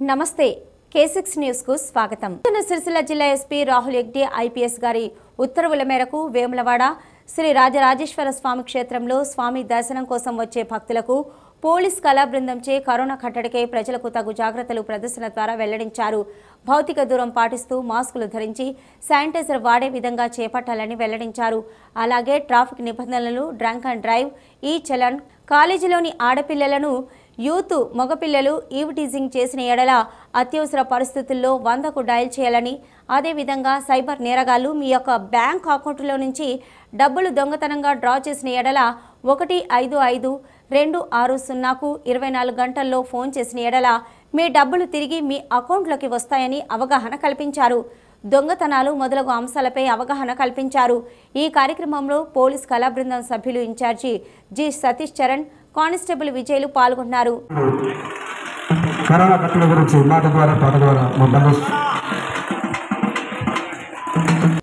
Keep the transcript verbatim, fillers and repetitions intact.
నమస్తే కే six news కు స్వాగతం. సిరిసిల్ల జిల్లా ఎస్పీ రాహుల్ యగ్డే ఐపీఎస్ గారి ఉత్తర్వుల మేరకు వేములవాడ శ్రీ రాజరాజేశ్వర స్వామి క్షేత్రంలో స్వామి దర్శనం కోసం వచ్చే భక్తులకు పోలీస్ కళా బృందంచే కరోనా కట్టడికై ప్రజలకు తగు జాగ్రత్తలు ప్రదర్శన ద్వారా వెల్లడించారు. భౌతిక దూరం పాటిస్తూ మాస్కులు ధరించి శానిటైజర్ వాడే విధంగా చేపట్టాలని వెల్లడించారు. అలాగే ట్రాఫిక్ నిబంధనలు, డ్రంక్ అండ్ డ్రైవ్, ఈ చలన్, కాలేజీలోని ఆడపిల్లలను, యూత్, మగపిల్లలు ఈవ్ టీజింగ్ చేసిన ఎడల అత్యవసర పరిస్థితుల్లో వందకు డయల్ చేయాలని, అదేవిధంగా సైబర్ నేరగాళ్లు మీ యొక్క బ్యాంక్ అకౌంట్లో నుంచి డబ్బులు దొంగతనంగా డ్రా చేసిన ఎడల ఒకటి ఐదు ఐదు రెండు ఆరు సున్నాకు ఇరవై నాలుగు గంటల్లో ఫోన్ చేసిన ఎడల మీ డబ్బులు తిరిగి మీ అకౌంట్లోకి వస్తాయని అవగాహన కల్పించారు. దొంగతనాలు మొదలగు అంశాలపై అవగాహన కల్పించారు. ఈ కార్యక్రమంలో పోలీస్ కళా బృందం సభ్యులు incharge G Satish Charan, constable విజయ్లు పాల్గొన్నారు. కరోనా కట్టడి గురించి మాట ద్వారా పాట ద్వారా